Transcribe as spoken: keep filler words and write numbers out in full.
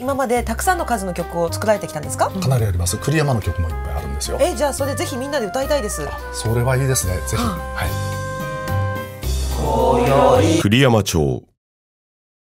今までたくさんの数の曲を作られてきたんですか？ かなりあります。栗山の曲もいっぱいあるんですよ。 え、じゃあそれぜひみんなで歌いたいです。 それはいいですね。ぜひ。はい。 栗山町